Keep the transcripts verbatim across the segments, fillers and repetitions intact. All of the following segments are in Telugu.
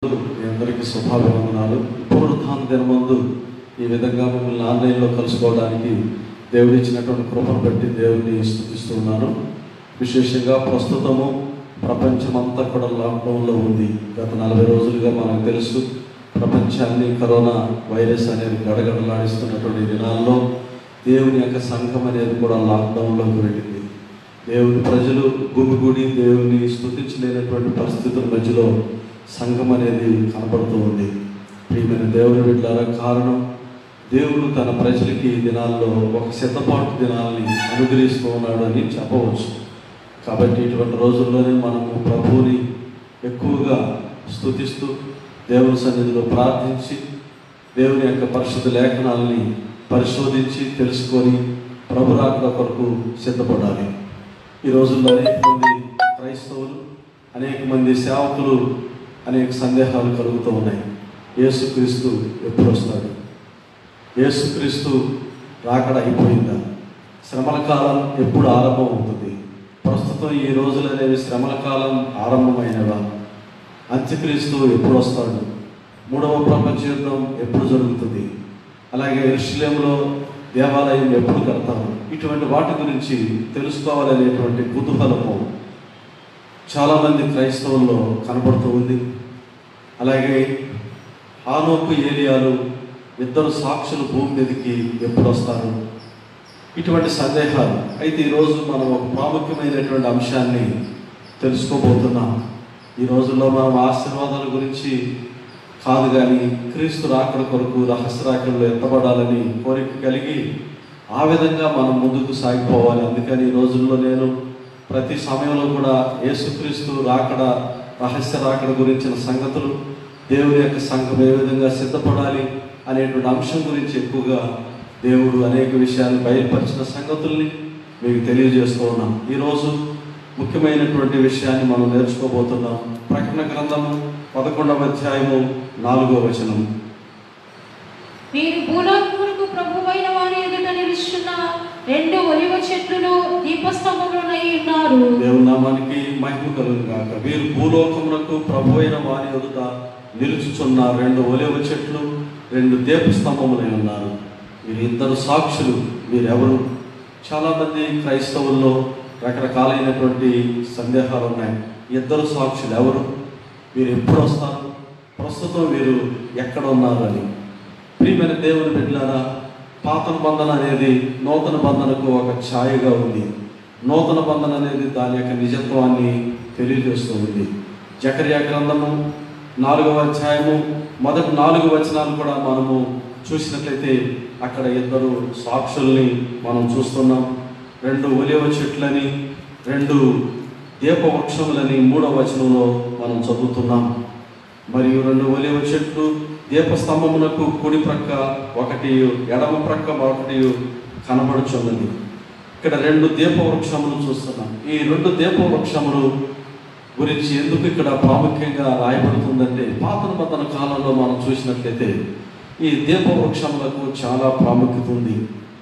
మీ అందరికీ శుభాభివందనాలు. పునరుత్థాన దినమందు ఈ విధంగా మిమ్మల్ని ఆన్లైన్లో కలుసుకోవడానికి దేవుడు ఇచ్చినటువంటి కృపను బట్టి దేవుడిని స్తుతిస్తున్నాను. విశేషంగా ప్రస్తుతము ప్రపంచమంతా కూడా లాక్డౌన్లో ఉంది. గత నలభై రోజులుగా మనకు తెలుసు, ప్రపంచాన్ని కరోనా వైరస్ అనేది గడగడలాడిస్తున్నటువంటి దినాల్లో దేవుని యొక్క సంఘం అనేది కూడా లాక్డౌన్లోకి వెళ్ళింది. దేవుని ప్రజలు గుమిగూడి దేవుని స్తుతించలేనటువంటి పరిస్థితుల మధ్యలో సంఘం అనేది కనబడుతూ ఉంది. ప్రియమైన దేవుని బిడ్డలారా, కారణం దేవుడు తన ప్రజలకి ఈ దినాల్లో ఒక సిద్ధపాటు దినాల్ని అనుగ్రహిస్తూ ఉన్నాడు అని చెప్పవచ్చు. కాబట్టి ఇటువంటి రోజుల్లోనే మనము ప్రభువుని ఎక్కువగా స్తుతిస్తూ దేవుని సన్నిధిలో ప్రార్థించి దేవుని యొక్క పరిశుద్ధ లేఖనాలని పరిశోధించి తెలుసుకొని ప్రభు రాకడ కొరకు సిద్ధపడాలి. ఈ రోజుల్లో అనేక మంది క్రైస్తవులు, అనేక మంది సేవకులు అనేక సందేహాలు కలుగుతూ ఉన్నాయి. యేసుక్రీస్తు ఎప్పుడు వస్తాడు? యేసుక్రీస్తు రాకడ అయిపోయిందా? శ్రమల కాలం ఎప్పుడు ఆరంభం అవుతుంది? ప్రస్తుతం ఈ రోజులు అనేవి శ్రమల కాలం ఆరంభమైనవా? అంత్యక్రీస్తు ఎప్పుడు వస్తాడు? మూడవ ప్రపంచ యుద్ధం ఎప్పుడు జరుగుతుంది? అలాగే యెరూషలేములో దేవాలయం ఎప్పుడు కడతారు? ఇటువంటి వాటి గురించి తెలుసుకోవాలనేటువంటి కుతూహలము చాలామంది క్రైస్తవుల్లో కనపడుతూ ఉంది. అలాగే హానోకు, ఏలియాలు ఇద్దరు సాక్షులు భూమి మీదకి ఎప్పుడు వస్తారు? ఇటువంటి సందేహాలు. అయితే ఈరోజు మనం ఒక ప్రాముఖ్యమైనటువంటి అంశాన్ని తెలుసుకోబోతున్నాం. ఈ రోజుల్లో మనం ఆశీర్వాదాల గురించి కాదు కానీ క్రీస్తు రాకడ కొరకు రహస్యరాకడలో ఎత్తబడాలని కోరిక కలిగి ఆ విధంగా మనం ముందుకు సాగిపోవాలి. అందుకని ఈ రోజుల్లో నేను ప్రతి సమయంలో కూడా యేసుక్రీస్తు రాకడ, రహస్య రాకడ గురించిన సంగతులు, దేవుని యొక్క సంఘం ఏ విధంగా సిద్ధపడాలి అనేటువంటి అంశం గురించి ఎక్కువగా దేవుడు అనేక విషయాలు బయలుపరిచిన సంగతుల్ని మీకు తెలియజేస్తూ ఉన్నాం. ఈరోజు ముఖ్యమైనటువంటి విషయాన్ని మనం నేర్చుకోబోతున్నాం. ప్రకటన గ్రంథము పదకొండవ అధ్యాయము నాలుగో వచనం. మీరు భూలోకమునకు ప్రభువైన వారి ఎదుట నిలుచున్న రెండు ఒలివ చెట్లు దీపస్తంభములై ఉన్నారు. దేవుని నామానికి మహిమ కలుగును గాక. వీరు భూలోకమునకు ప్రభువైన వారి ఎదుట నిలుచుచున్న రెండు ఒలివ చెట్లు, రెండు దీపస్తంభములై ఉన్నారు. వీరు ఇద్దరు సాక్షులు. వీరెవరు? చాలామంది క్రైస్తవుల్లో రకరకాలైనటువంటి సందేహాలు ఉన్నాయి. ఇద్దరు సాక్షులు ఎవరు? వీరు ఎప్పుడు వస్తారు? ప్రస్తుతం వీరు ఎక్కడ ఉన్నారు అని. ప్రియమైన దేవుని బిడ్డలారా, పాత బంధన అనేది నూతన బంధనకు ఒక ఛాయగా ఉంది. నూతన బంధన అనేది దాని యొక్క నిజత్వాన్ని తెలియజేస్తూ ఉంది. జకర్యా గ్రంథము నాలుగవ అధ్యాయము మొదటి నాలుగు వచనాలు కూడా మనము చూసినట్లయితే అక్కడ ఇద్దరు సాక్షుల్ని మనం చూస్తున్నాం. రెండు ఒలివ చెట్లని, రెండు దీపవృక్షములని మూడవ వచనంలో మనం చదువుతున్నాం. మరియు రెండు ఒలివ చెట్లు దీపస్తంభమునకు కుడి ప్రక్క ఒకటి, ఎడమ ప్రక్క ఒకటి కనబడుచున్నది. ఇక్కడ రెండు దీపవృక్షములు చూస్తున్నాం. ఈ రెండు దీపవృక్షములు గురించి ఎందుకు ఇక్కడ ప్రాముఖ్యంగా రాయబడుతుందంటే, పాత నిబంధన కాలంలో మనం చూసినట్లయితే ఈ దీపవృక్షములకు చాలా ప్రాముఖ్యత ఉంది.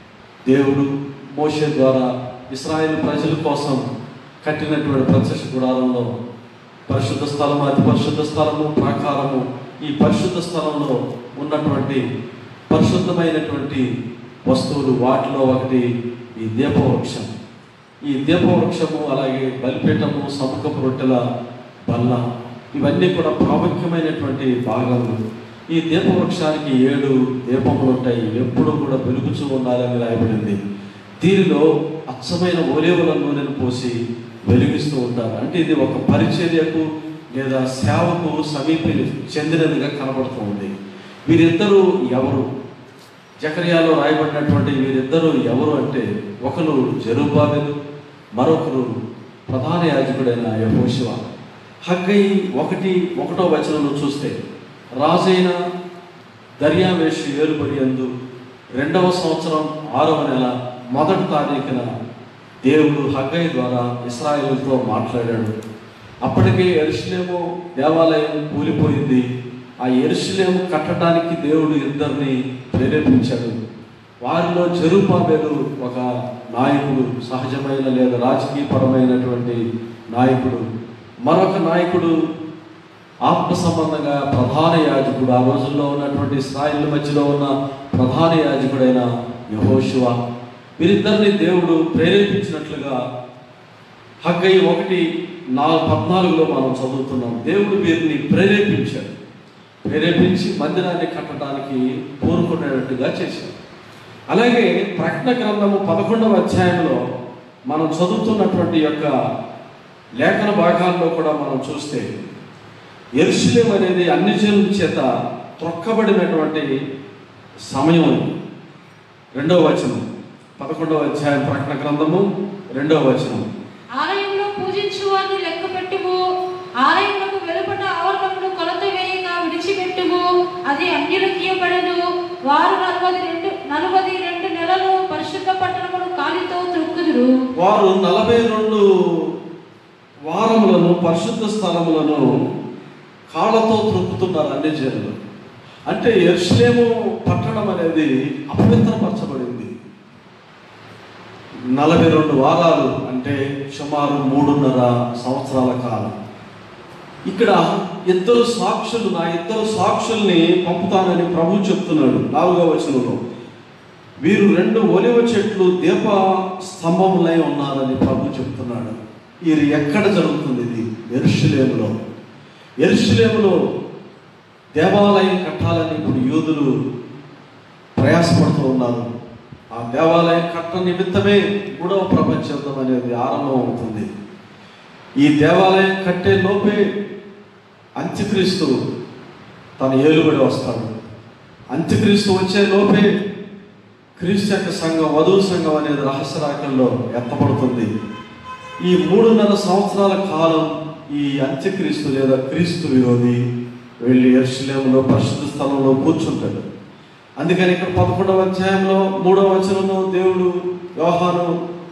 దేవుడు మోషే ద్వారా ఇశ్రాయేలు ప్రజల కోసం కట్టినటువంటి ప్రత్యక్ష గుడారంలో పరిశుద్ధ స్థలము, అతి పరిశుద్ధ స్థలము, ప్రాకారము, ఈ పరిశుద్ధ స్థలంలో ఉన్నటువంటి పరిశుద్ధమైనటువంటి వస్తువులు, వాటిలో ఒకటి ఈ దీపవృక్షం. ఈ దీపవృక్షము, అలాగే బలిపీఠము, సముఖపు రొట్టెల బల్ల, ఇవన్నీ కూడా ప్రాముఖ్యమైనటువంటి భాగములు. ఈ దీపవృక్షానికి ఏడు దీపములు ఉంటాయి. ఎప్పుడూ కూడా వెలుగుచూ ఉండాలని రాయబడింది. దీనిలో అచ్చమైన ఒలీవల నూనెను పోసి వెలిగిస్తూ ఉంటారు. అంటే ఇది ఒక పరిచర్యకు లేదా సేవకు సమీపి చెందినదిగా కనబడుతూ ఉంది. వీరిద్దరూ ఎవరు? జకర్యాలో రాయబడినటువంటి వీరిద్దరూ ఎవరు అంటే, ఒకరు జెరుబ్బాబెలు, మరొకరు ప్రధాన యాజకుడైన యెహోషువ. హగ్గై ఒకటి ఒకటో వచనంలో చూస్తే, రాజైన దర్యావేషు ఏలుబడి యందు రెండవ సంవత్సరం ఆరవ నెల మొదటి తారీఖున దేవుడు హగ్గై ద్వారా ఇశ్రాయేలుతో మాట్లాడాడు. అప్పటికే యెరూషలేము దేవాలయం కూలిపోయింది. ఆ యెరూషలేము కట్టడానికి దేవుడు ఇద్దరిని ప్రేరేపించాడు. వారిలో జెరుబ్బాబెలు ఒక నాయకుడు, సహజమైన లేదా రాజకీయపరమైనటువంటి నాయకుడు. మరొక నాయకుడు ఆత్మ సంబంధంగా ప్రధాన యాజకుడు, ఆ రోజుల్లో ఉన్నటువంటి ఇశ్రాయేలు మధ్యలో ఉన్న ప్రధాన యాజకుడైన యెహోషువ, వీరిద్దరిని దేవుడు ప్రేరేపించినట్లుగా హగ్గయి ఒకటి నా పద్నాలుగులో మనం చదువుతున్నాం. దేవుడు వీరిని ప్రేరేపించాడు. ప్రేరేపించి మందిరాన్ని కట్టడానికి కోరుకునేటట్టుగా చేశాడు. అలాగే ప్రకటన గ్రంథము పదకొండవ అధ్యాయంలో మనం చదువుతున్నటువంటి యొక్క లేఖన భాగాల్లో కూడా మనం చూస్తే యెరూషలేము అనేది అన్ని జనుల చేత త్రొక్కబడినటువంటి సమయం. రెండవ వచనం, పదకొండవ అధ్యాయం ప్రకటన గ్రంథము రెండవ వచనం. ఆలయంలో పూజించు వారిని లెక్క పెట్టుము, ఆలయములకు వెలుపట ఆవరణమును కొలత వేయక విడిచిపెట్టుము, అది అన్యులకు ఇయ్యబడెను. వారు నలభై రెండు నలభై రెండు నెలలు పరిశుద్ధ పట్టణమును కాలితో త్రొక్కుదురు. వారు నలభై రెండు వారములను పరిశుద్ధ స్థలములను కాళ్ళతో త్రొక్కుతున్నారు అన్ని జనులు. అంటే యెరూషలేము పట్టణం అనేది అపవిత్రపరచబడింది. నలభై రెండు వారాలు అంటే సుమారు మూడున్నర సంవత్సరాల కాలం. ఇక్కడ ఇద్దరు సాక్షులు, నా ఇద్దరు సాక్షుల్ని పంపుతానని ప్రభు చెప్తున్నాడు నాలుగవ వచనంలో. వీరు రెండు ఒలివ చెట్లు దీప స్తంభములై ఉన్నారని ప్రభు చెప్తున్నాడు. ఇది ఎక్కడ జరుగుతుంది? ఇది యెరూషలేములో. యెరూషలేములో దేవాలయం కట్టాలని ఇప్పుడు యూదులు ప్రయాసపడుతూ ఉన్నారు. ఆ దేవాలయం కట్ట నిమిత్తమే మూడవ ప్రపంచ యుద్ధం అనేది ఆరంభం అవుతుంది. ఈ దేవాలయం కట్టే లోపే అంత్యక్రీస్తు తన ఏలుబడి వస్తాడు. అంత్యక్రీస్తు వచ్చే లోపే క్రీస్తు యొక్క సంఘం, వధువు సంఘం అనేది రహస్యరాకల్లో ఎత్తపడుతుంది. ఈ మూడున్నర సంవత్సరాల కాలం ఈ అంత్యక్రీస్తు లేదా క్రీస్తు విరోధి వెళ్ళి యెరూషలేములో పరిశుద్ధ స్థలంలో కూర్చుంటాడు. అందుకని ఇక్కడ పదకొండవ అధ్యాయంలో మూడవ వచనంలో దేవుడు యోహాను,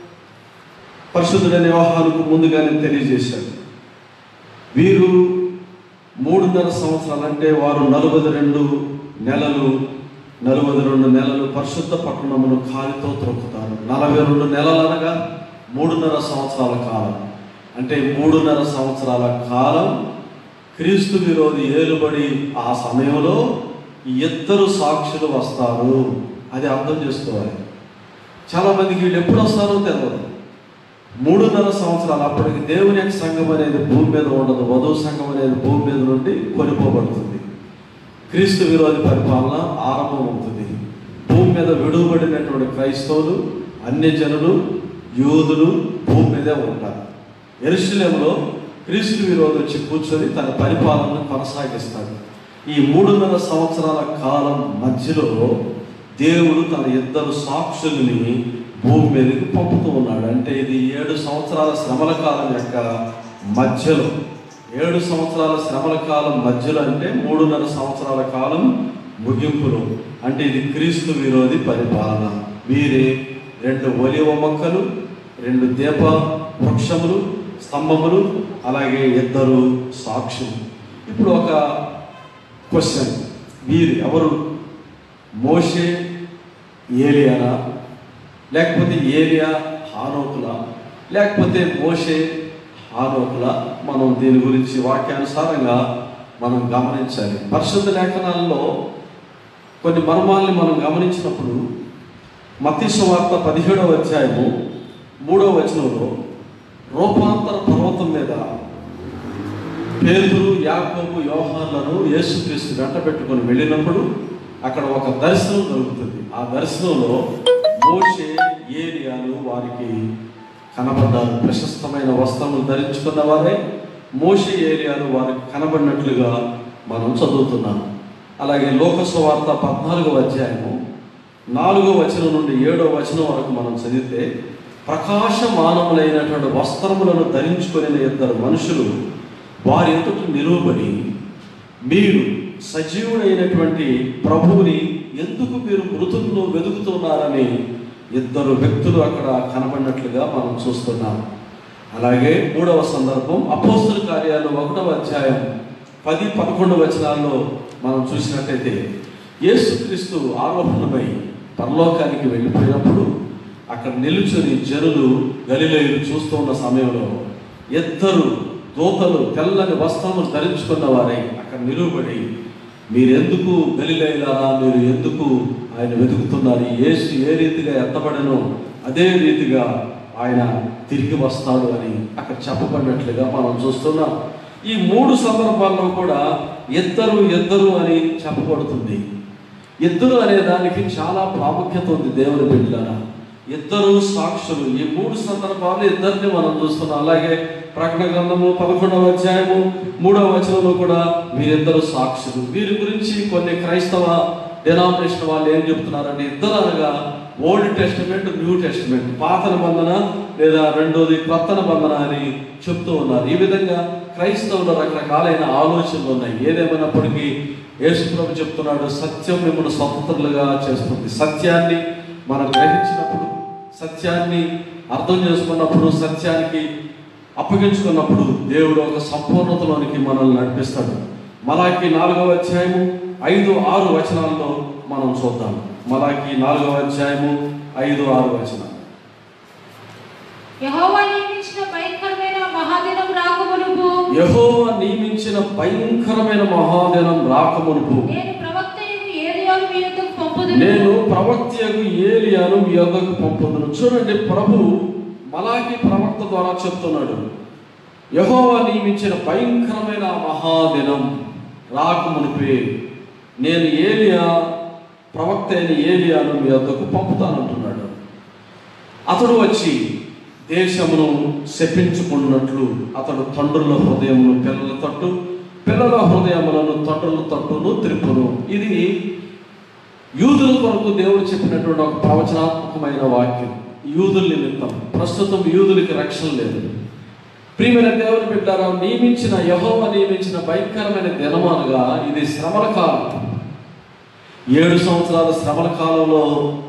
పరిశుద్ధుడైన యోహానుకు ముందుగానే తెలియజేశాడు. వీరు మూడున్నర సంవత్సరాలు అంటే వారు నలభై రెండు నెలలు నలభై రెండు నెలలు పరిశుద్ధ పట్టణమును కాలితో త్రొక్కుతారు. నలభై రెండు నెలలు అనగా మూడున్నర సంవత్సరాల కాలం. అంటే మూడున్నర సంవత్సరాల కాలం క్రీస్తు విరోధి ఏలుబడి. ఆ సమయంలో ఇద్దరు సాక్షులు వస్తారు. అది అర్థం చేసుకోవాలి. చాలామందికి వీళ్ళు ఎప్పుడు వస్తారో తెలియదు. మూడున్నర సంవత్సరాలు అప్పటికి దేవుని యొక్క సంఘం అనేది భూమి మీద ఉండదు. వధువు సంఘం అనేది భూమి మీద నుండి కొనిపోబడుతుంది. క్రీస్తు విరోధి పరిపాలన ఆరంభం అవుతుంది. భూమి మీద విడువబడినటువంటి క్రైస్తవులు, అన్యజనులు, యూదులు భూమి మీదే ఉంటారు. యెరూషలేములో క్రీస్తు విరోధి వచ్చి కూర్చొని తన పరిపాలనను కొనసాగిస్తాడు. ఈ మూడున్నర సంవత్సరాల కాలం మధ్యలో దేవుడు తన ఇద్దరు సాక్షుల్ని భూమి మీదకి పంపుతూ ఉన్నాడు. అంటే ఇది ఏడు సంవత్సరాల శ్రమల కాలం యొక్క మధ్యలో, ఏడు సంవత్సరాల శ్రమల కాలం మధ్యలో అంటే మూడున్నర సంవత్సరాల కాలం ముగింపులో. అంటే ఇది క్రీస్తు విరోధి పరిపాలన. వీరే రెండు ఒలివ మొక్కలు, రెండు దీప వృక్షములు, స్తంభములు, అలాగే ఇద్దరు సాక్షులు. ఇప్పుడు ఒక క్వశ్చన్, వీరు ఎవరు? మోషే, ఏలియానా? లేకపోతే ఏలియా హానోకులా? లేకపోతే మోషే హానోకులా? మనం దీని గురించి వాక్యానుసారంగా మనం గమనించాలి. పరిశుద్ధ లేఖనాల్లో కొన్ని మర్మాల్ని మనం గమనించినప్పుడు మత్తయి సువార్త పదిహేడవ అధ్యాయము మూడవ వచనంలో రూపాంతర పర్వతం మీద పేతురు, యాకోబు, యోహానులను యేసుక్రీస్తు వెంట పెట్టుకొని వెళ్ళినప్పుడు అక్కడ ఒక దర్శనం జరుగుతుంది. ఆ దర్శనంలో మోషే, ఏలియాలు వారికి కనబడ్డారు. ప్రశస్తమైన వస్త్రములు ధరించుకున్న వారే మోషే, ఏలియాలు వారికి కనబడినట్లుగా మనం చదువుతున్నాం. అలాగే లోక సువార్త పద్నాలుగవ అధ్యాయము నాలుగో వచనం నుండి ఏడో వచనం వరకు మనం చదివితే ప్రకాశమానములైనటువంటి వస్త్రములను ధరించుకునే ఇద్దరు మనుషులు వారి ఎదుట నిలువబడి, మీరు సజీవుడైనటువంటి ప్రభువుని ఎందుకు మీరు మృతులను వెతుకుతున్నారని ఇద్దరు వ్యక్తులు అక్కడ కనబడినట్లుగా మనం చూస్తున్నాం. అలాగే మూడవ సందర్భం అపోస్తల కార్యాలు ఒకటవ అధ్యాయం పది పదకొండు వచనాల్లో మనం చూసినట్టయితే యేసుక్రీస్తు ఆరోహణమై పరలోకానికి వెళ్ళిపోయినప్పుడు అక్కడ నిలుచుని జనులు గలిలయులు చూస్తూ ఉన్న సమయంలో ఇద్దరు దూతలు తెల్లని వస్త్రములు ధరించుకున్న వారై అక్కడ నిలువబడి, మీరెందుకు గలిలయలారా, మీరు ఎందుకు ఆయన వెతుకుతున్నారు? యేసు ఏ రీతిగా ఎత్తబడనో అదే రీతిగా ఆయన తిరిగి వస్తాడు అని అక్కడ చెప్పబడినట్లుగా మనం చూస్తున్నాం. ఈ మూడు సందర్భాల్లో కూడా ఇద్దరు ఇద్దరు అని చెప్పబడుతుంది. ఇద్దరు అనే దానికి చాలా ప్రాముఖ్యత ఉంది దేవుని బిడ్డలారా. ఇద్దరు సాక్షులు, ఈ మూడు సందర్భాలు ఇద్దరిని మనం చూస్తున్నాం. అలాగే ప్రకటన గ్రంథము పదకొండవ అధ్యాయము మూడవ వచనంలో కూడా వీరిద్దరు సాక్షులు. వీరి గురించి కొన్ని క్రైస్తవ డినామినేషన్ వాళ్ళు ఏం చెప్తున్నారంటే, ఇద్దరు అనగా ఓల్డ్ టెస్టిమెంట్, న్యూ టెస్టిమెంట్, పాత నిబంధన లేదా రెండోది క్రొత్త నిబంధన అని చెప్తూ ఉన్నారు. ఈ విధంగా క్రైస్తవులు రకరకాలైన ఆలోచనలు ఉన్నాయి. ఏదేమైనప్పటికీ యేసు ప్రభు చెప్తున్నాడు, సత్యం మిమ్మల్ని స్వతంత్రులుగా చేస్తుంది. సత్యాన్ని మనం గ్రహించినప్పుడు, సత్యాన్ని అర్థం చేసుకున్నప్పుడు, సత్యానికి అప్పగించుకున్నప్పుడు దేవుడు ఒక సంపూర్ణతలోనికి మనల్ని నడిపిస్తాడు. మలాకి నాలుగవ అధ్యాయము ఐదు ఆరు వచనాల్లో మనం చూద్దాం. మలాకి నాలుగవ అధ్యాయము ఐదు ఆరు వచనాలు. యెహోవా నియమించిన భయంకరమైన మహాదినం రాకమునుపు యెహోవా నియమించిన భయంకరమైన మహాదినం రాకమునుపు నేను ప్రవక్తయగు ఏలియాను మీ యొద్దకు పంపుదును. నేను ప్రవక్తయగు ఏలియాను మీ యొద్దకు పంపుదును. చూడండి, ప్రభు మలాకి ప్రవక్త ద్వారా చెప్తున్నాడు, యెహోవా నియమించిన భయంకరమైన మహాదినం రాకమునుపే నేను ఏలియా ప్రవక్త అయిన ఏలియాను మీ వద్దకు పంపుతానంటున్నాడు. అతడు వచ్చి దేశమును శపించుకున్నట్లు అతడు తండ్రుల హృదయమును పిల్లల తట్టు, పిల్లల హృదయములను తండ్రుల తట్టును త్రిప్పును. ఇది యూదుల కొరకు దేవుడు చెప్పినటువంటి ఒక ప్రవచనాత్మకమైన వాక్యం. యూదుల నిమిత్తం ప్రస్తుతం యూదులకి రక్షణ లేదు. ప్రియమైన దేవుని బిడ్డలారా, నియమించిన యెహోవా నియమించిన భయంకరమైన దినం అనగా ఇది శ్రమల కాలం. ఏడు సంవత్సరాల శ్రమల కాలంలో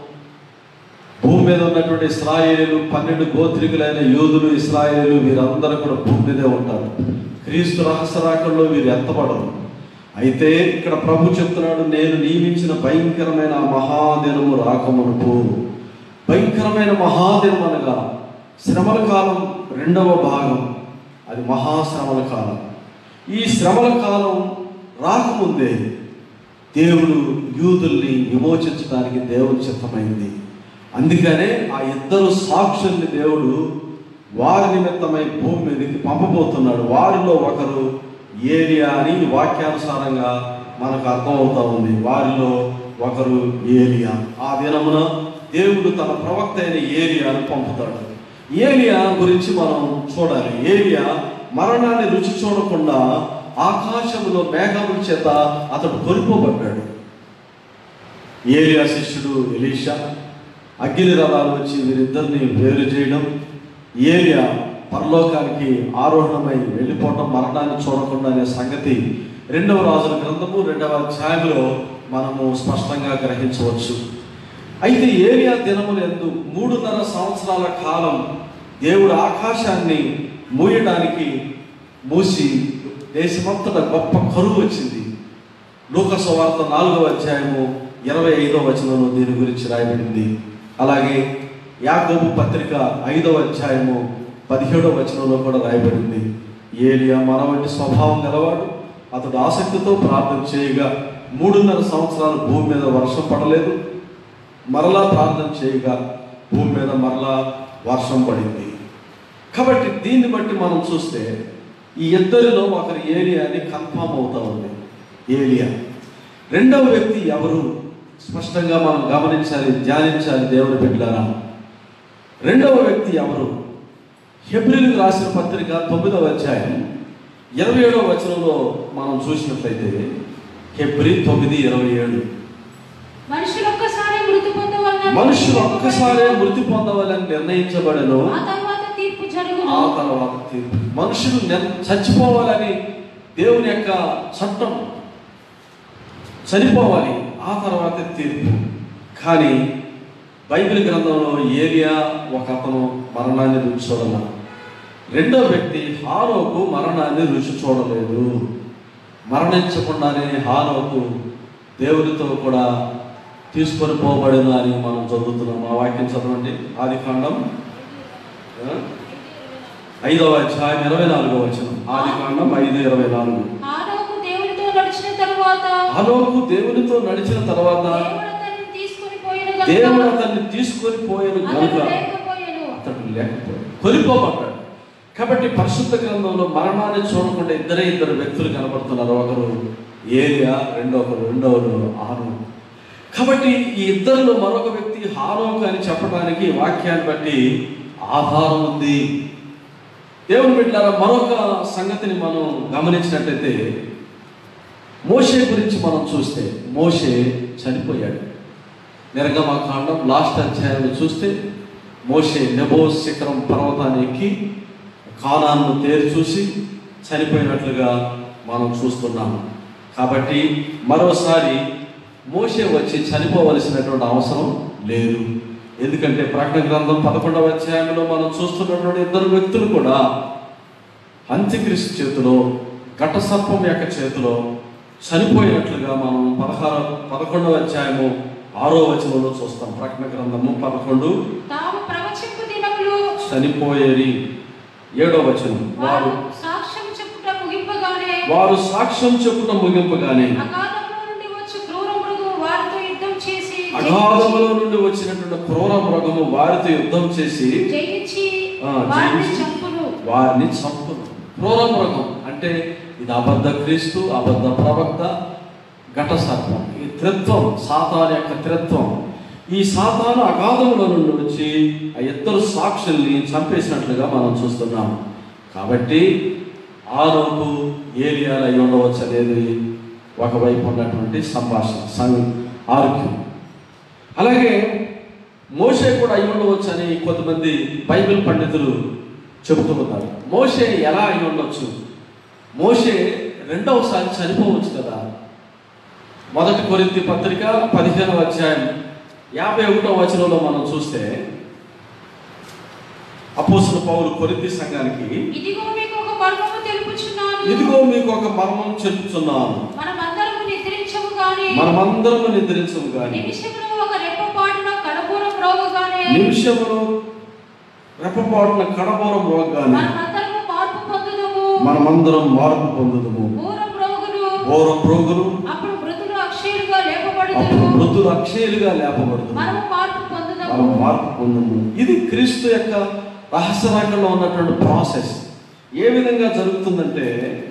భూమి మీద ఉన్నటువంటి ఇశ్రాయేలు, పన్నెండు గోత్రికులైన యూదులు, ఇశ్రాయేలు వీరందరూ కూడా భూమి మీదే ఉంటారు. క్రీస్తు రహస్య రాకడలో వీరు ఎత్తబడరు. అయితే ఇక్కడ ప్రభు చెప్తున్నాడు, నేను నియమించిన భయంకరమైన మహాదినము రాకమునుపు. భయంకరమైన మహాదినం అనగా శ్రమల కాలం రెండవ భాగం, అది మహాశ్రమల కాలం. ఈ శ్రమల కాలం రాకముందే దేవుడు యూదుల్ని విమోచించడానికి దేవుని చిత్తమైంది. అందుకనే ఆ ఇద్దరు సాక్షుల్ని దేవుడు వారి నిమిత్తమై భూమి మీదకి పంపబోతున్నాడు. వారిలో ఒకరు ఏలియా అని వాక్యానుసారంగా మనకు అర్థమవుతా ఉంది. వారిలో ఒకరు ఏలియా. ఆ దినమున దేవుడు తన ప్రవక్త అయిన ఏలియాను పంపుతాడు. ఏలియా గురించి మనం చూడాలి. ఏలియా మరణాన్ని రుచి చూడకుండా ఆకాశంలో మేఘముల చేత అతడు కొనిపోబడ్డాడు. ఏలియా శిష్యుడు ఎలీషా అగ్ని రథాలు వచ్చి వీరిద్దరిని వేరు చేయడం, ఏలియా పరలోకానికి ఆరోహణమై వెళ్ళిపోవటం, మరణాన్ని చూడకుండా అనే సంగతి రెండవ రాజుల గ్రంథము రెండవ అధ్యాయంలో మనము స్పష్టంగా గ్రహించవచ్చు. అయితే ఏలియా దినములు ఎందు మూడున్నర సంవత్సరాల కాలం దేవుడు ఆకాశాన్ని మూయడానికి మూసి దేశమంతటా గొప్ప కరువు వచ్చింది. లూకా సువార్త నాలుగవ అధ్యాయము ఇరవై ఐదవ వచనంలో దీని గురించి రాయబడింది. అలాగే యాకోబు పత్రిక ఐదవ అధ్యాయము పదిహేడవ వచనంలో కూడా రాయబడింది. ఏలియా మన వంటి స్వభావం గలవాడు. అతడు ఆసక్తితో ప్రార్థన చేయగా మూడున్నర సంవత్సరాలు భూమి మీద వర్షం పడలేదు. మరలా ప్రార్థన చేయగా భూమి మీద మరలా వర్షం పడింది. కాబట్టి దీన్ని బట్టి మనం చూస్తే ఈ ఇద్దరిలో ఒకరు ఏలియా అని కన్ఫామ్ అవుతా ఉంది. ఏలియా. రెండవ వ్యక్తి ఎవరు స్పష్టంగా మనం గమనించాలి, ధ్యానించాలి దేవుని బిడ్డలారా. రెండవ వ్యక్తి ఎవరు? హెబ్రీయులకు రాసిన పత్రిక తొమ్మిదవ అధ్యాయం ఇరవై ఏడవ వచనంలో మనం చూసినట్లయితే, హెబ్రీ తొమ్మిది ఇరవై ఏడు మనుషులు ఒక్కసారి మృతి పొందవలన మనుషులు ఒక్కసారే మృతి పొందవాలని నిర్ణయించబడను, ఆ తర్వాత తీర్పు జరుగును. ఆ తర్వాత తీర్పు. మనుషులు చచ్చిపోవాలని దేవుని యొక్క చట్టం, చనిపోవాలి, ఆ తర్వాత తీర్పు. కానీ బైబిల్ గ్రంథంలో ఏలియా ఒక అతను మరణాన్ని రుచి చూడాల. రెండో వ్యక్తి హానోకు మరణాన్ని రుచి చూడలేదు. మరణించకుండానే హానోకు దేవునితో కూడా తీసుకొని పోబడిన అని మనం చదువుతున్నాం. ఆ వాక్యం చదవండి. ఆది కాండం ఐదవ అధ్యాయం ఇరవై నాలుగవ వచనం. ఆది కాండం ఐదు ఇరవై నాలుగు. హనోకు దేవునితో నడిచిన తరువాత హనోకు దేవునితో నడిచిన తర్వాత దేవుడు అతన్ని తీసుకొని పోయిన గనుక దేవుడు అతన్ని తీసుకొని పోయిన అతడు కనుక లేకపోయెను. అతడు లేకపోయాడు, కొలిపోబడ్డాడు. కాబట్టి పరిశుద్ధ గ్రంథంలో మరణాన్ని చూడకుండా ఇద్దరే ఇద్దరు వ్యక్తులు కనబడుతున్నారు. ఒకరు ఏలియా, రెండొకరు రెండవరు హానోకు. కాబట్టి ఈ ఇద్దరిలో మరొక వ్యక్తి హానోకు అని చెప్పడానికి వాక్యాన్ని బట్టి ఆధారం ఉంది. దేవుని బిడ్డలారా, మరొక సంగతిని మనం గమనించినట్లయితే మోషే గురించి మనం చూస్తే మోషే చనిపోయాడు. నిర్గమకాండం లాస్ట్ అధ్యాయంలో చూస్తే మోషే నెబో శిఖరం పర్వతాన్ని ఎక్కి కానాన్ను తేరి చూసి చనిపోయినట్లుగా మనం చూస్తున్నాము. కాబట్టి మరోసారి మోషే వచ్చి చనిపోవలసినటువంటి అవసరం లేదు. ఎందుకంటే ప్రకటన గ్రంథం పదకొండవ అధ్యాయంలో మనం చూస్తున్నటువంటి ఇద్దరు వ్యక్తులు కూడా అంత్యక్రీస్తు చేతిలో, ఘట సర్పం యొక్క చేతిలో చనిపోయినట్లుగా మనం పదహార పదకొండవ అధ్యాయము ఆరో వచనంలో చూస్తాం. ప్రకటన గ్రంథము పదకొండు తాము ప్రవచింపు దినములు చనిపోయేరి. ఏడో వచనం వారు సాక్ష్యం చెప్పుట ముగింపగానే వారు సాక్ష్యం చెప్పుట ముగింపగానే అగాధములో నుండి వచ్చి క్రూర మృగము వారితో యుద్ధం చేసి అగాధములో నుండి వచ్చినటువంటి క్రూర మృగము వారితో యుద్ధం చేసి జయించి ఆ, వారిని జయించి చంపును. వారిని చంపును. క్రూర మృగం అంటే ఇది అబద్ధ క్రీస్తు, అబద్ధ ప్రవక్త, ఘట సర్పం. ఈ త్రిత్వం, సాతాను యొక్క త్రిత్వం. ఈ సాతాను అగాధములో నుండి వచ్చి ఆ ఇద్దరు సాక్షుల్ని చంపేసినట్లుగా మనం చూస్తున్నాం. కాబట్టి హానోకు ఏలియాలు అయి ఉండవచ్చు అనేది ఒకవైపు ఉన్నటువంటి సంభాషణ, సం ఆరోగ్యం. అలాగే మోషే కూడా అయి ఉండవచ్చు అని కొంతమంది బైబిల్ పండితులు చెబుతూ ఉన్నారు. మోషే ఎలా అయి ఉండొచ్చు? మోషే రెండవసారి చనిపోవచ్చు కదా. మొదటి కొరింథీ పత్రిక పదిహేనవ అధ్యాయం యాభై ఒకటవ వచనంలో మనం చూస్తే అపోస్తలుడు పౌలు కొరింథీ సంఘానికి, ఇదిగో మీకు ఒక మర్మము తెలుపుచున్నాను. ఇదిగో మీకు ఒక మర్మం చెప్పుచున్నాను. మనమందరము నిద్రించము గాని మనమందరము నిద్రించము గాని నిమిషములో ఒక రెప్పపాటున కడబూరం రోగగానే నిమిషములో రెప్పపాటున కడబూరం రోగగానే మనమందరము మార్పు పొందుదుము. మనమందరం మార్పు పొందుదుము. పూర్వం రోగులు పూర్వం రోగులు అప్పుడు మృతులు అక్షయులుగా అప్పుడు లేపబడుదురు. మృతులు అక్షయులుగా లేపబడుతుంది. మనము మార్పు పొందుదాము. మనం మార్పు పొందము. ఇది క్రీస్తు యొక్క రహస్యరేఖలో ఉన్నటువంటి ప్రాసెస్. ఏ విధంగా జరుగుతుందంటే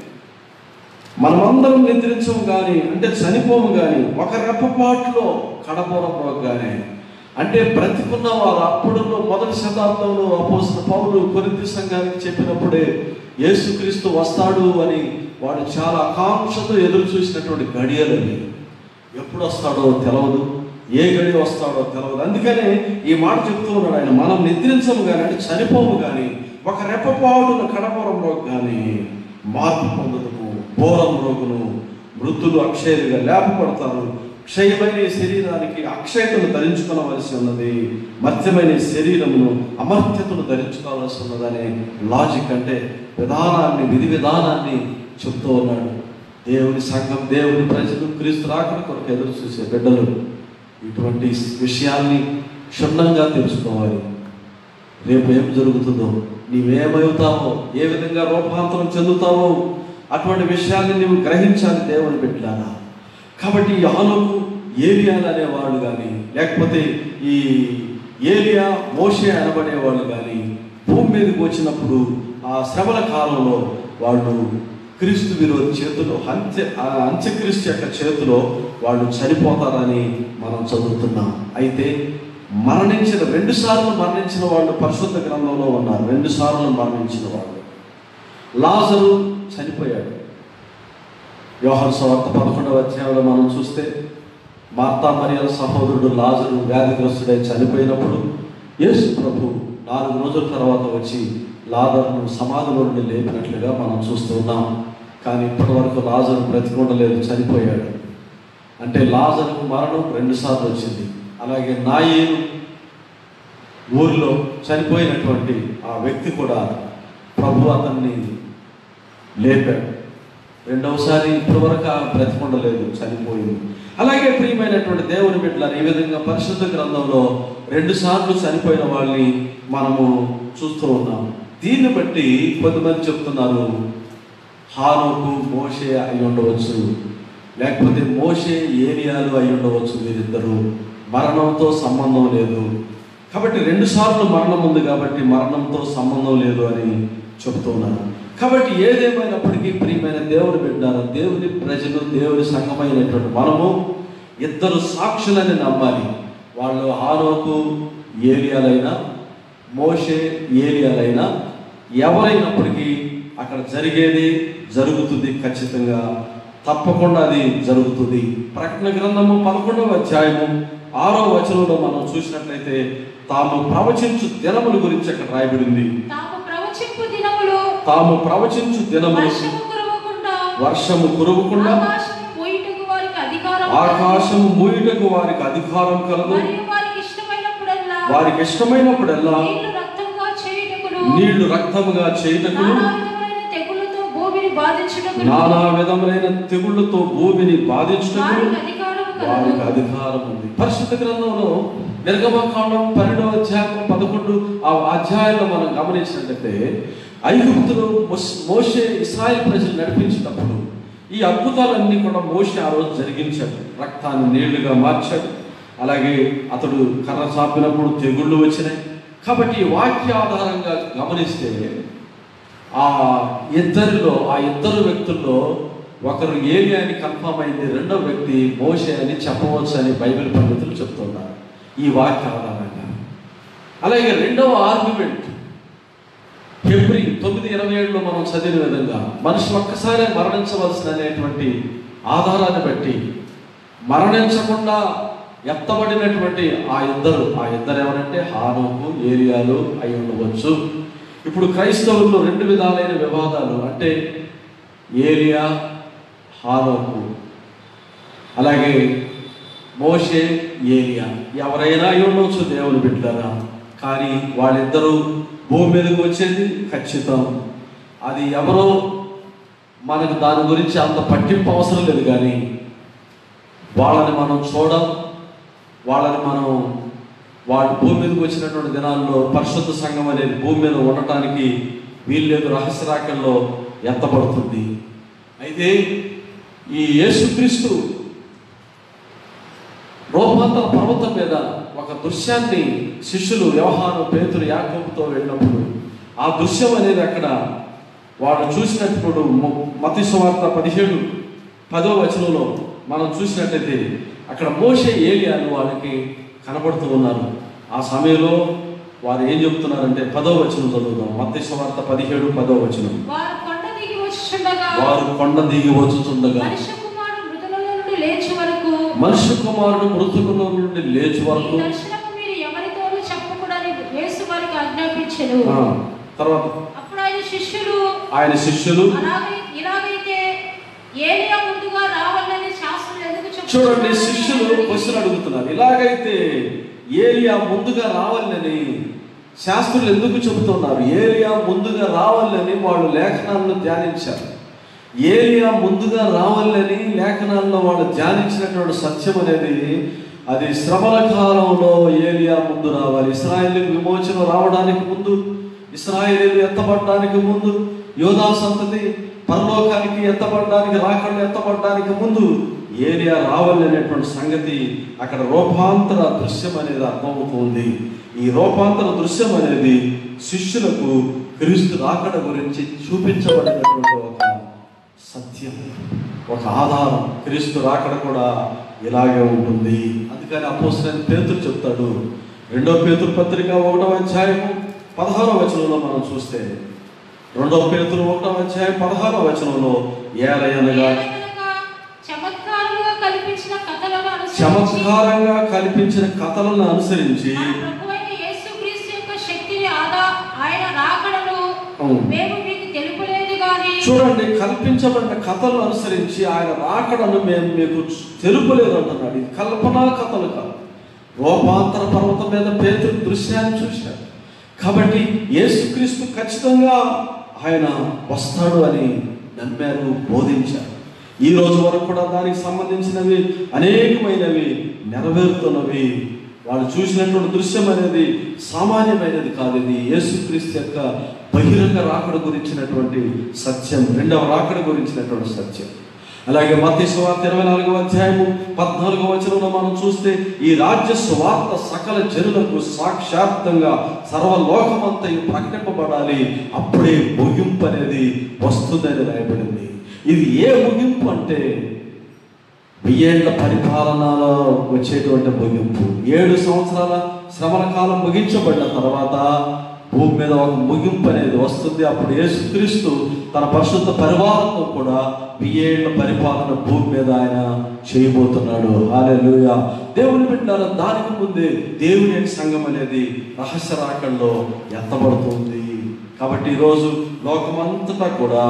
మనమందరం నిద్రించము కానీ, అంటే చనిపోము కానీ, ఒక రెప్పపాటులో కడపూరం రోగగానే. అంటే బ్రతికున్న వారు అప్పుడు మొదటి శతాబ్దంలో అపోస్తలుడు పౌలు కొరింథీ సంఘానికి చెప్పినప్పుడే యేసుక్రీస్తు వస్తాడు అని వాడు చాలా ఆకాంక్షతో ఎదురు చూసినటువంటి గడియలని. ఎప్పుడు వస్తాడో తెలవదు, ఏ గడి వస్తాడో తెలవదు. అందుకనే ఈ మాట చెప్తూ ఉన్నాడు ఆయన, మనం నిద్రించము కానీ, అంటే చనిపోము కానీ, ఒక రెప్పపాటున కడపూరం రోగం కానీ మార్పు పొందుదుము. బోరం రోగును మృతులు అక్షయులుగా లేపబడతారు. క్షయమైన ఈ శరీరానికి అక్షయతను ధరించుకోవలసి ఉన్నది, మర్త్యమైన ఈ శరీరమును అమర్త్యతను ధరించుకోవాల్సి ఉన్నదనే లాజిక్, అంటే విధానాన్ని, విధి విధానాన్ని చెప్తూ ఉన్నాడు. దేవుని సంఘం, దేవుని ప్రజలు క్రీస్తు రాకడ కొరకు ఎదురు చూసే బిడ్డలు ఇటువంటి విషయాల్ని క్షుణ్ణంగా తెలుసుకోవాలి. రేపు ఏం జరుగుతుందో, నీవేమవుతావో, ఏ విధంగా రూపాంతరం చెందుతావో అటువంటి విషయాన్ని నీవు గ్రహించాలి దేవుని బిడ్డలారా. కాబట్టి హానోకు, ఏలియాలు అనేవాళ్ళు కానీ, లేకపోతే ఈ ఏలియా, మోషే అనబడేవాళ్ళు కానీ భూమి మీదకి వచ్చినప్పుడు ఆ శ్రమల కాలంలో వాళ్ళు క్రీస్తు విరోధి చేతిలో, అంత్య అంత్యక్రీస్తు యొక్క చేతిలో వాళ్ళు చనిపోతారని మనం చదువుతున్నాం. అయితే మరణించిన రెండు సార్లు మరణించిన వాళ్ళు పరిశుద్ధ గ్రంథంలో ఉన్నారు. రెండు సార్లు మరణించిన వాళ్ళు. లాజరు చనిపోయాడు. యోహాను సువార్త పదకొండవ అధ్యాయంలో మనం చూస్తే మార్తా మరియల సహోదరుడు లాజరు వ్యాధిగ్రస్తుడై చనిపోయినప్పుడు యేసు ప్రభు నాలుగు రోజుల తర్వాత వచ్చి లాజరును సమాధిలో నుండి లేపినట్లుగా మనం చూస్తూ ఉన్నాం. కానీ ఇప్పటి వరకు లాజరు బ్రతికుండలేదు, చనిపోయాడు. అంటే లాజరుకు మరణం రెండు సార్లు వచ్చింది. అలాగే నాయేలు ఊరిలో చనిపోయినటువంటి ఆ వ్యక్తి కూడా ప్రభు అతన్ని లేపాడు. రెండవసారి ఇప్పటి వరకు బ్రతికుండలేదు, చనిపోయింది. అలాగే ప్రియమైనటువంటి దేవుని బిడ్డలారా, ఈ విధంగా పరిశుద్ధ గ్రంథంలో రెండు సార్లు చనిపోయిన వాళ్ళని మనము చూస్తూ ఉన్నాం. దీన్ని బట్టి కొంతమంది చెప్తున్నారు హానోకు మోషే అయి ఉండవచ్చు, లేకపోతే మోషే ఏలియాలు అయి ఉండవచ్చు, వీరిద్దరూ మరణంతో సంబంధం లేదు కాబట్టి రెండు సార్లు మరణం ఉంది కాబట్టి మరణంతో సంబంధం లేదు అని చెబుతున్నారు. కాబట్టి ఏదేమైనప్పటికీ ప్రియమైన దేవుని బిడ్డారు, దేవుని ప్రజలు, దేవుని సంఘమైనటువంటి మనము ఇద్దరు సాక్షులని నమ్మాలి. వాళ్ళు హానోకు ఏలియాలైనా మోషే ఏలియాలైనా ఎవరైనప్పటికీ అక్కడ జరిగేది జరుగుతుంది, ఖచ్చితంగా తప్పకుండా అది జరుగుతుంది. ప్రకటన గ్రంథము పదకొండవ అధ్యాయము ఆరో వచనంలో మనం చూసినట్లయితే తాము ప్రవచించు దినముల గురించి అక్కడ రాయబడింది. తాము ప్రవచించు దినములు తాము ప్రవచించు దినములు వర్షము కురవకుండా వర్షము కురవకుండా ఆకాశము మోయుటకు వారికి అధికారం ఆకాశము మూయుటకు వారికి అధికారం కలదు. మరియు వారికి ఇష్టమైనప్పుడల్లా వారికి ఇష్టమైనప్పుడల్లా నీళ్లు రక్తముగా చేయుటకును నీళ్లు రక్తముగా చేయుటకును నానా విధములైన తెగుళ్ళతో భూమిని బాధించుటకును నానా విధములైన తెగుళ్లతో భూమిని బాధించుటకును వారికి అధికారం వారికి కలదు. అధికారం ఉంది. పరిశుద్ధ గ్రంథంలో నిర్గమకాండం పన్నెండవ అధ్యాయం పదకొండు ఆ అధ్యాయంలో మనం గమనించినట్లయితే ఐగుప్తులో మోషే ఇశ్రాయేల్ ప్రజలు నడిపించినప్పుడు ఈ అద్భుతాలన్నీ కూడా మోషే ఆ రోజు జరిగించాడు. రక్తాన్ని నీళ్లుగా మార్చాడు. అలాగే అతడు కర్ర చాపినప్పుడు తెగుళ్ళు వచ్చినాయి. కాబట్టి ఈ వాక్య ఆధారంగా గమనిస్తే ఆ ఇద్దరిలో ఆ ఇద్దరు వ్యక్తుల్లో ఒకరు ఏలియా అని కన్ఫర్మ్ అయింది, రెండో వ్యక్తి మోషే అని చెప్పవచ్చు అని బైబిల్ పండితులు చెప్తున్నారు ఈ వాక్య ఆధారంగా. అలాగే రెండవ ఆర్గ్యుమెంట్ ఫిబ్రి తొమ్మిది ఇరవై ఏడులో మనం చదివిన విధంగా మనుషులు ఒక్కసారే మరణించవలసిన అనేటువంటి ఆధారాన్ని బట్టి మరణించకుండా ఎత్తబడినటువంటి ఆ ఇద్దరు ఆ ఇద్దరు ఎవరంటే హానోకు ఏలియాలు అయి ఉండవచ్చు. ఇప్పుడు క్రైస్తవుల్లో రెండు విధాలైన వివాదాలు, అంటే ఏలియా హానోకు అలాగే మోషే ఏలియా ఎవరైనా అయి ఉండవచ్చు దేవుని బిడ్డలారా. కానీ వాళ్ళిద్దరూ భూమి మీదకి వచ్చేది ఖచ్చితం. అది ఎవరో మనకు దాని గురించి అంత పట్టింపు అవసరం లేదు. కానీ వాళ్ళని మనం చూడం, వాళ్ళని మనం వాళ్ళు భూమి మీదకి వచ్చినటువంటి దినాల్లో పరిశుద్ధ సంఘం అనేది భూమి మీద ఉండటానికి వీల్లేదు, రహస్యరాకల్లో ఎత్తబడుతుంది. అయితే ఈ యేసుక్రీస్తు రూపాంతర పర్వతం మీద ఒక దృశ్యాన్ని శిష్యులు యోహాను పేతురు యాకోబుతో వెళ్ళినప్పుడు ఆ దృశ్యం అనేది అక్కడ వాళ్ళు చూసినప్పుడు మత్తయి సువార్త పదిహేడు పదో వచనంలో మనం చూసినట్లయితే అక్కడ మోషే ఏలియాలు వాళ్ళకి కనబడుతూ ఉన్నారు. ఆ సమయంలో వారు ఏం చెప్తున్నారంటే పదో వచనం చదువుదాం. మత్తయి సువార్త పదిహేడు పదో వచనం. వారు కొండ దిగి వచ్చుచుండగా వారు కొండ దిగి వచ్చుచుండగా మనుష్య కుమారుడు మృతుల నుండి లేచి వరకు మనుష్య కుమారుడు మృతుల నుండి లేచి వరకు ఈ దర్శనము మీరు ఎవరితోనూ చెప్పకూడదని యేసు వారికి ఆజ్ఞాపించెను. తర్వాత అప్పుడు ఆయన శిష్యులు ఆయన శిష్యులు అలాగే ఇలాగైతే ఏలియా ముందుగా రావాలని శాస్త్రులు ఎందుకు చెప్తున్నారు? చూడండి, శిష్యులు క్వశ్చన్ అడుగుతున్నారు. ఇలాగైతే ఏలియా ముందుగా రావాలని శాస్త్రులు ఎందుకు చెబుతున్నారు? ఏలియా ముందుగా రావాలని వాళ్ళు లేఖనాలను ధ్యానించారు. ఏలియా ముందుగా రావాలని లేఖనాల్లో వాళ్ళు ధ్యానించినటువంటి సత్యం అనేది అది శ్రమల కాలంలో ఏలియా ముందు రావాలి. ఇశ్రాయేలు విమోచన రావడానికి ముందు, ఇశ్రాయేలు ఎత్తబడడానికి ముందు, యోధా సంతతి పరలోకానికి ఎత్తబడడానికి రాకుండా ఎత్తబడడానికి ముందు ఏలియా రావాలి అనేటువంటి సంగతి అక్కడ రూపాంతర దృశ్యం అనేది అర్థమవుతుంది. ఈ రూపాంతర దృశ్యం అనేది శిష్యులకు క్రీస్తు రాకడ గురించి చూపించబడినటువంటి ఒక సత్యం, ఒక ఆధారం. క్రీస్తు రాకడ కూడా ఇలాగే ఉంటుంది. అందుకని అపోస్తలుడైన పేతురు చెప్తాడు, రెండో పేతురు పత్రిక ఒకటవ అధ్యాయము పదహారవ వచనంలో మనం చూస్తే, రెండవ పేతురు ఒకటవ అధ్యాయం పదహారవ వచనంలో ఏలయనగా చమత్కారంగా కల్పించిన కథలను అనుసరించి చమత్కారంగా కల్పించిన కథలను అనుసరించి మన ప్రభువైన యేసుక్రీస్తు యొక్క శక్తిని ఆదా ఆయన రాకడను మేము మీకు తెలుపలేదు గాని. చూడండి, కల్పించబడిన కథలను అనుసరించి ఆయన రాకడను మేము మీకు తెలుపలేదు అంటున్నాడు. ఇది కల్పనా కథలు కాదు. రూపాంతర పర్వతం మీద పేతురు దృశ్యాన్ని చూశాడు. కాబట్టి యేసుక్రీస్తు ఖచ్చితంగా ఆయన వస్తాడు అని నమ్మారు, బోధించారు. ఈ రోజు వరకు కూడా దానికి సంబంధించినవి అనేకమైనవి నెరవేరుతున్నవి వాళ్ళు చూసినటువంటి దృశ్యం అనేది సామాన్యమైనది కాదు. ఇది యేసుక్రీస్తు యొక్క బహిరంగ రాకడ గురించినటువంటి సత్యం, రెండవ రాకడ గురించినటువంటి సత్యం. అలాగే మత్తయి సువార్త ఇరవై నాలుగవ అధ్యాయము పద్నాలుగవ వచనంలో మనం చూస్తే ఈ రాజ్య సువార్త సకల జనులకు సాక్షాత్తంగా సర్వలోకమంతా ప్రకటింపబడాలి, అప్పుడే ముగింపు అనేది వస్తుందని రాయబడింది. ఇది ఏ ముగింపు అంటే వెయ్యేళ్ల పరిపాలనలో వచ్చేటువంటి ముగింపు. ఏడు సంవత్సరాల శ్రమల కాలం ముగించబడిన తర్వాత భూమి మీద ఒక ముగింపు అనేది వస్తుంది. అప్పుడు యేసుక్రీస్తు తన పరిశుద్ధ పరివారంతో కూడా వెయ్యేళ్ల పరిపాలన భూమి మీద ఆయన చేయబోతున్నాడు. హల్లెలూయా. దేవుని బిడ్డలారా, దానికి ముందే దేవుని యొక్క సంఘం అనేది రహస్య రాకడలో ఎత్తబడుతుంది. కాబట్టి ఈరోజు లోకమంతటా కూడా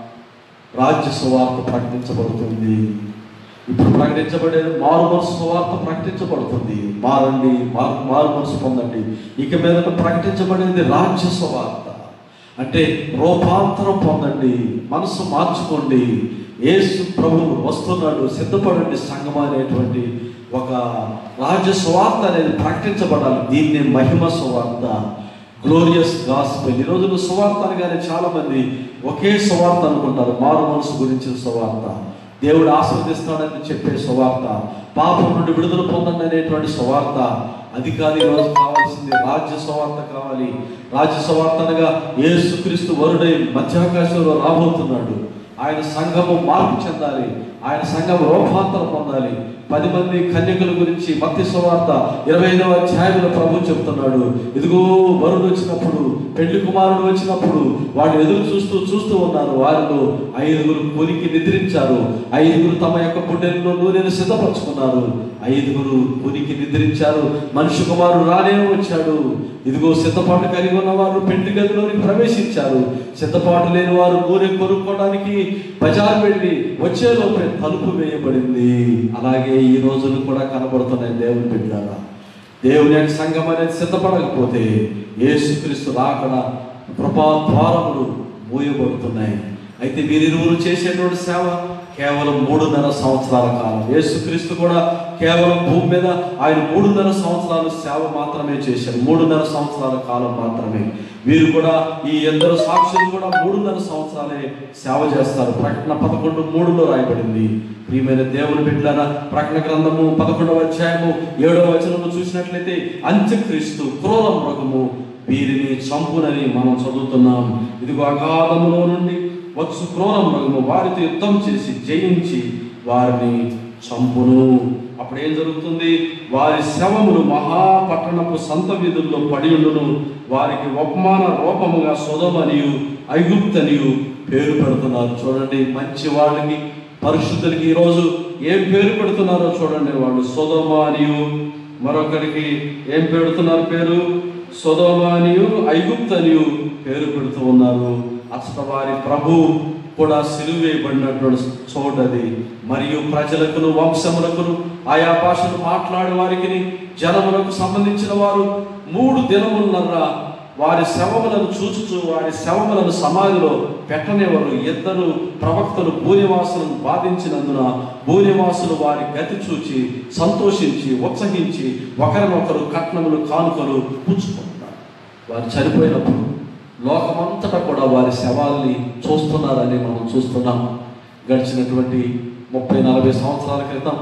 రాజ్య సువార్త ప్రకటించబడుతుంది. ఇప్పుడు ప్రకటించబడేది మారు మనసు సువార్త ప్రకటించబడుతుంది. మారండి, మారు మారు మనసు పొందండి. ఇక మీదట ప్రకటించబడేది రాజ్య సువార్త అంటే రూపాంతరం పొందండి, మనసు మార్చుకోండి, యేసు ప్రభువు వస్తున్నాడు, సిద్ధపడండి సంగమ అనేటువంటి ఒక రాజ్య సువార్త అనేది ప్రకటించబడాలి. దీన్ని మహిమ సువార్త, గ్లోరియస్ గాస్పెల్. ఈ రోజున సువార్త అనగానే చాలా మంది ఒకే సువార్త అనుకుంటారు. మారు మనసు గురించిన సువార్త, దేవుడు ఆశీర్వదిస్తాడని చెప్పే సువార్త, పాపం నుండి విడుదల పొందండి అనేటువంటి సువార్త. అది కాదు ఈరోజు కావాల్సింది రాజ్య సువార్త కావాలి. రాజ్య సువార్త అనగా యేసుక్రీస్తు వరుడై మధ్యాకాశంలో రాబోతున్నాడు. ఆయన సంఘము మార్పు చెందాలి, ఆయన సంఘం రూపాంతరం పొందాలి. పది మంది కన్యకుల గురించి మత్తయి సువార్త ఇరవై ఐదవ అధ్యాయంలో ప్రభు చెప్తున్నాడు. ఇదిగో వరుడు వచ్చినప్పుడు, పెళ్లి కుమారుడు వచ్చినప్పుడు వాళ్ళు ఎదురు చూస్తూ చూస్తూ ఉన్నారు. వారిలో ఐదుగురు కొనికి నిద్రించారు, ఐదుగురు తమ యొక్క గుండెల్లో నూనెను సిద్ధపరచుకున్నారు, ఐదుగురు కొనికి నిద్రించారు. మనిషి కుమారుడు రానే వచ్చాడు. ఇదిగో సిద్ధపాటు కలిగి ఉన్న వారు పెంటి గదిలోనికి ప్రవేశించారు. సిద్ధపాటు లేని వారు నూనె కొనుక్కోవడానికి బజార్ వెళ్ళి వచ్చేలోపే తలుపు వేయబడింది. అలాగే ఈ రోజులు కూడా కనబడుతున్నాయి. దేవుని బిడ్డలారా, దేవుని యొక్క సంఘం అనేది సిద్ధపడకపోతే యేసుక్రీస్తు రాకడ కృపా ద్వారములు మూయబడుతున్నాయి. అయితే వీరిరువురు చేసేటువంటి సేవ కేవలం మూడున్నర సంవత్సరాల కాలం. యేసుక్రీస్తు కూడా కేవలం భూమి మీద ఆయన మూడున్నర సంవత్సరాలు సేవ మాత్రమే చేశారు, మూడున్నర సంవత్సరాల కాలం మాత్రమే. వీరు కూడా, ఈ ఇద్దరు సాక్షులు కూడా మూడున్నర సంవత్సరాలే సేవ చేస్తారు. ప్రకటన పదకొండు మూడులో రాయబడింది. ప్రియమైన దేవుని బిడ్డలారా, ప్రకటన గ్రంథము పదకొండవ అధ్యాయము ఏడవ వచనము చూసినట్లయితే అంత్యక్రీస్తు క్రూర మృగము వీరిని చంపునని మనం చదువుతున్నాం. ఇదిగో అగాధములో నుండి వచ్చు క్రూర మృగము వారితో యుద్ధం చేసి జయించి వారిని చంపును. అప్పుడు ఏం జరుగుతుంది? వారి శవములు మహాపట్టణపు సంత వీధుల్లో పడి ఉండును. వారికి ఉపమాన రూపముగా సొదొమనియు ఐగుప్తనియు పేరు పెడుతున్నారు. చూడండి, మంచి వాళ్ళకి, పరిశుద్ధులకి ఈరోజు ఏం పేరు పెడుతున్నారో చూడండి. వాళ్ళు సొదొమనియు, మరొకరికి ఏం పెడుతున్నారు పేరు? సొదొమనియు ఐగుప్తనియు పేరు పెడుతూ ఉన్నారు. అసలు వారి ప్రభు కూడా సిలువేయబడినటువంటి చోటది. మరియు ప్రజలకును వంశములకును ఆయా భాషలు మాట్లాడే వారికి జనములకు సంబంధించిన వారు మూడు దినములన్నర వారి శవములను చూచుచు వారి శవములను సమాధిలో పెట్టనివారు. ఇద్దరు ప్రవక్తలు భూనివాసులను బాధించినందున భూనివాసులు వారి గతి చూచి సంతోషించి ఉత్సహించి ఒకరినొకరు కట్నములు కానుకలు పుచ్చుకుంటారు. వారు చనిపోయినప్పుడు లోకమంతటా కూడా వారి శవాల్ని చూస్తున్నారని మనం చూస్తున్నాం. గడిచినటువంటి ముప్పై నలభై సంవత్సరాల క్రితం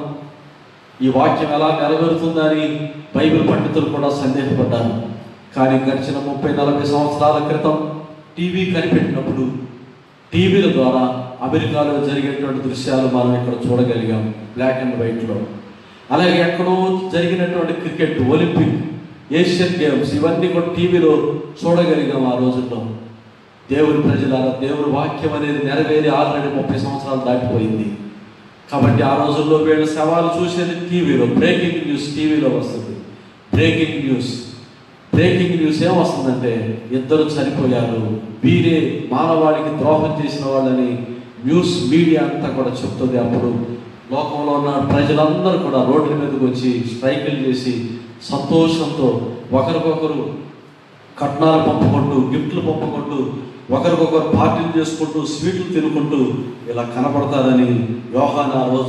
ఈ వాక్యం ఎలా నెరవేరుతుందని బైబిల్ పండితులు కూడా సందేహపడ్డారు. కానీ గడిచిన ముప్పై నలభై సంవత్సరాల క్రితం టీవీ కనిపెట్టినప్పుడు టీవీల ద్వారా అమెరికాలో జరిగేటువంటి దృశ్యాలు మనం ఇక్కడ చూడగలిగాం, బ్లాక్ అండ్ వైట్లో. అలాగే ఎక్కడో జరిగినటువంటి క్రికెట్, ఒలింపిక్, ఏషియన్ గేమ్స్, ఇవన్నీ కూడా టీవీలో చూడగలిగాం ఆ రోజుల్లో. దేవుని ప్రజలారా, దేవుని వాక్యం అనేది నెరవేరి ఆల్రెడీ ముప్పై సంవత్సరాలు దాటిపోయింది. కాబట్టి ఆ రోజుల్లో వీళ్ళ సవాలు చూసేది టీవీలో. బ్రేకింగ్ న్యూస్ టీవీలో వస్తుంది. బ్రేకింగ్ న్యూస్ బ్రేకింగ్ న్యూస్ ఏం వస్తుందంటే ఇద్దరు చనిపోయారు, వీరే మానవాళికి ద్రోహం చేసిన వాళ్ళని న్యూస్ మీడియా అంతా కూడా చెప్తుంది. అప్పుడు లోకంలో ఉన్న ప్రజలందరూ కూడా రోడ్ల మీదకి వచ్చి స్ట్రైకులు చేసి సంతోషంతో ఒకరికొకరు కట్నాలు పంపుకుంటూ, గిఫ్ట్లు పంపుకుంటూ, ఒకరికొకరు పార్టీలు చేసుకుంటూ, స్వీట్లు తినుకుంటూ ఇలా కనపడతారని యోహాను ఆ రోజు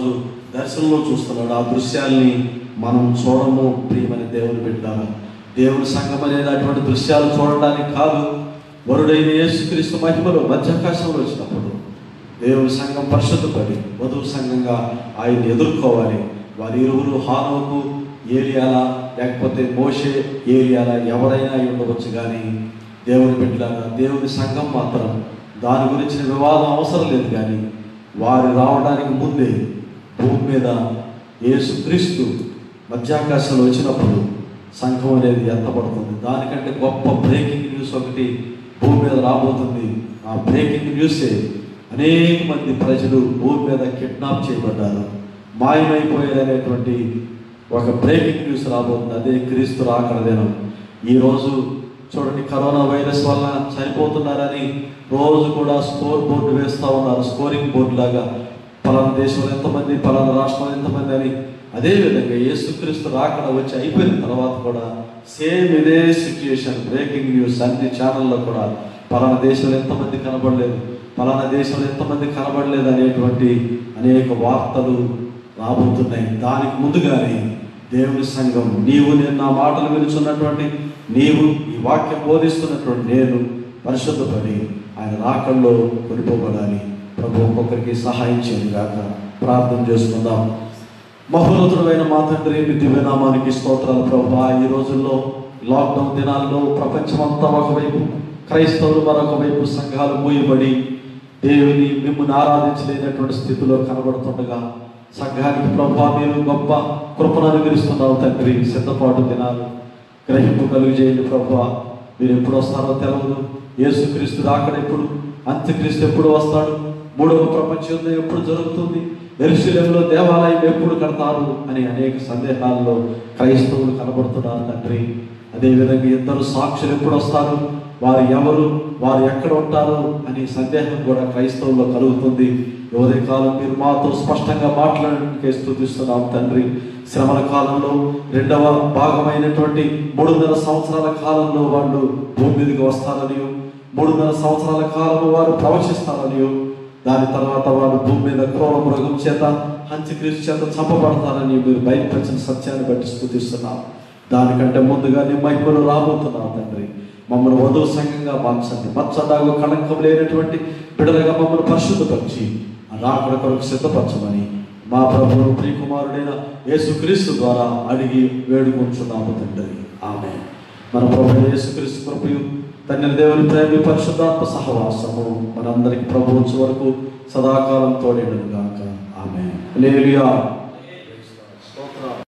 దర్శనంలో చూస్తున్నాడు. ఆ దృశ్యాల్ని మనం చూడము ప్రియమని దేవుని బిడ్డలారా. దేవుని సంఘం అనేది అటువంటి దృశ్యాలు చూడడానికి కాదు. వరుడైన యేసుక్రీస్తు మహిమలో మధ్యాకాశంలో వచ్చినప్పుడు దేవుని సంఘం పరిశుద్ధపడి వధువు సంఘంగా ఆయన్ని ఎదుర్కోవాలి. వారి ఇరువురు హానోకు ఏలియాలా లేకపోతే మోషే ఏలియాలా ఎవరైనా ఉండవచ్చు, కానీ దేవుని బిడ్డలారా దేవుని సంఘం మాత్రం దాని గురించిన వివాదం అవసరం లేదు. కానీ వారు రావడానికి ముందే భూమి మీద యేసుక్రీస్తు మధ్యాకాశంలో వచ్చినప్పుడు సంఘం అనేది ఎత్తబడుతుంది. దానికంటే గొప్ప బ్రేకింగ్ న్యూస్ ఒకటి భూమి మీద రాబోతుంది. ఆ బ్రేకింగ్ న్యూసే అనేక మంది ప్రజలు భూమి మీద కిడ్నాప్ చేయబడ్డారు, మాయమైపోయారు అనేటువంటి ఒక బ్రేకింగ్ న్యూస్ రాబోతుంది. అదే క్రీస్తు రాకడ దినం. ఈరోజు చూడండి, కరోనా వైరస్ వల్ల చనిపోతున్నారని రోజు కూడా స్కోర్ బోర్డు వేస్తూ ఉన్నారు, స్కోరింగ్ బోర్డు లాగా. పలానా దేశంలో ఎంతమంది, పలానా రాష్ట్రంలో ఎంతమంది అని. అదేవిధంగా యేసుక్రీస్తు రాకడ వచ్చి అయిపోయిన తర్వాత కూడా సేమ్ ఇదే సిచ్యుయేషన్, బ్రేకింగ్ న్యూస్ అన్ని ఛానల్లో కూడా పలానా దేశంలో ఎంతమంది కనబడలేదు, పలానా దేశంలో ఎంతమంది కనబడలేదు అనేటువంటి అనేక వార్తలు రాబోతున్నాయి. దానికి ముందుగానే దేవుని సంఘం, నీవు నేను నా మాటలు వినుచున్నటువంటి నీవు, ఈ వాక్యం బోధిస్తున్నటువంటి నేను పరిశుద్ధపడి ఆయన రాకల్లో కొనిపోబడాలి. ప్రభు ఒక్కొక్కరికి సహాయం చేయను గాక. ప్రార్థన చేసుకుందాం. మహోన్నతుడైన మా తండ్రి, మీ దివ్యనామానికి స్తోత్రాలు ప్రభువా. ఈ రోజుల్లో లాక్డౌన్ దినాల్లో ప్రపంచమంతా ఒకవైపు, క్రైస్తవులు మరొక వైపు, సంఘాలు మూయబడి దేవుని మిమ్మల్ని ఆరాధించలేనటువంటి స్థితిలో కనబడుతుండగా సంఘానికి ప్రభువా మీరు గొప్ప కృపను అనుగ్రహిస్తున్నావు తండ్రి. సిద్ధపాటు దినాలు గ్రహింపు కలుగు చేయండి ప్రభువా. మీరు ఎప్పుడు వస్తారో తెలవదు. యేసుక్రీస్తు రాకడ ఎప్పుడు, అంత్యక్రీస్తు ఎప్పుడు వస్తాడు, మూడవ ప్రపంచ యుద్ధం ఎప్పుడు జరుగుతుంది, యెరూషలేములో దేవాలయం ఎప్పుడు కడతారు అని అనేక సందేహాల్లో క్రైస్తవులు కనబడుతున్నారు తండ్రి. అదేవిధంగా ఇద్దరు సాక్షులు ఎప్పుడు వస్తారు, వారు ఎవరు, వారు ఎక్కడ ఉంటారు అని సందేహం కూడా క్రైస్తవుల్లో కలుగుతుంది. ఉదయ కాలం మీరు మాతో స్పష్టంగా మాట్లాడడానికి స్తుతిస్తున్నాం తండ్రి. శ్రమల కాలంలో రెండవ భాగమైనటువంటి మూడున్నర సంవత్సరాల కాలంలో వాళ్ళు భూమి మీదకి వస్తారనియో, మూడున్నర సంవత్సరాల కాలంలో వారు ప్రవచిస్తారనియో, దాని తర్వాత వారు భూమి మీద క్రూర మృగం చేత, అంత్యక్రీస్తు చేత చంపబడతారని మీరు బయలుపరిచిన సత్యాన్ని బట్టి స్తుతిస్తున్నాం. దానికంటే ముందుగా నీ మహిమలు రాబోతున్నావు తండ్రి. మమ్మల్ని వధువు సంఘంగా మార్చండి. మచ్చడాగు కళంకం లేనటువంటి బిడ్డలుగా మమ్మల్ని పరిశుద్ధపరిచి రాకడ కొరకు సిద్ధపరచమని మా ప్రభువు ప్రియకుమారుడైన యేసుక్రీస్తు ద్వారా అడిగి వేడుకొంచున్నాము తండ్రి. ఆమేన్. మన ప్రభువు యేసుక్రీస్తు కృపయు, తండ్రి దేవుని ప్రేమ, పరిశుద్ధాత్మ సహవాసము మనందరికి ప్రభువు వరకు సదాకాలం తోడేడును గాక. ఆమేన్. హల్లెలూయా.